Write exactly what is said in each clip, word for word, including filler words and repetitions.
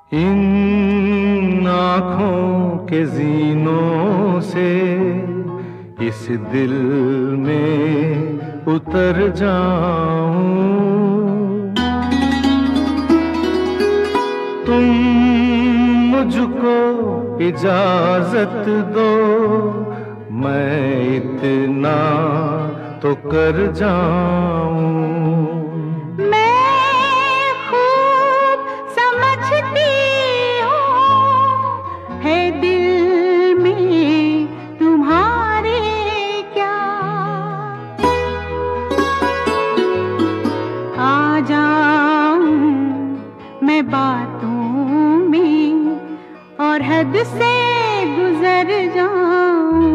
इन आँखों के जीनों से इस दिल में उतर जाऊं। तुम मुझको इजाजत दो, मैं इतना तो कर जाऊं। बातों में और हद से गुजर जाऊं।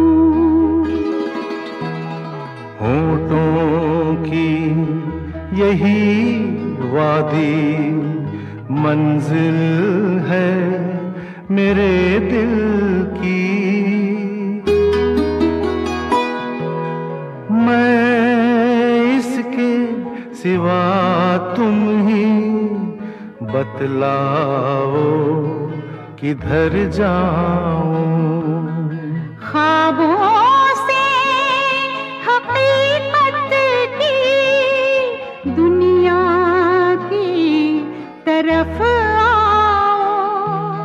होठों की यही वादी मंजिल है मेरे दिल की। मैं इसके सिवा तुम ही बतलाओ किधर जाऊं। ख्वाबों से हकीकत की दुनिया की तरफ आओ।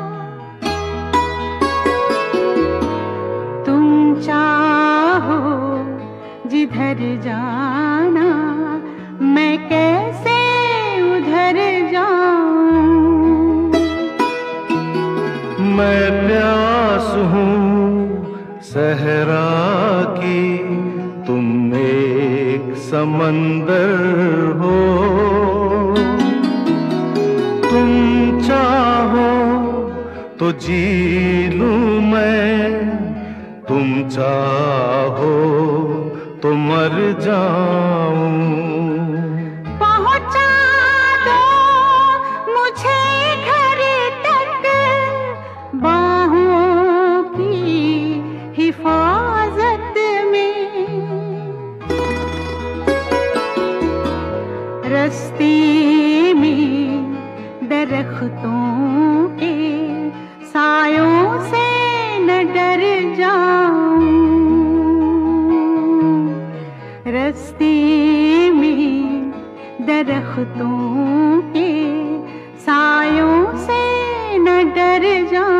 तुम चाहो जिधर जाना, मैं कैसे उधर जाऊं। मैं प्यास हूँ सहरा की, तुम एक समंदर हो। तुम चाहो तो जी लूं मैं, तुम चाहो तो मर जाऊं। हिफाजत में रस्ते में दरख्तों के सायों से न डर जाऊं। रस्ते में दरख्तों के सायों से न डर जाऊं।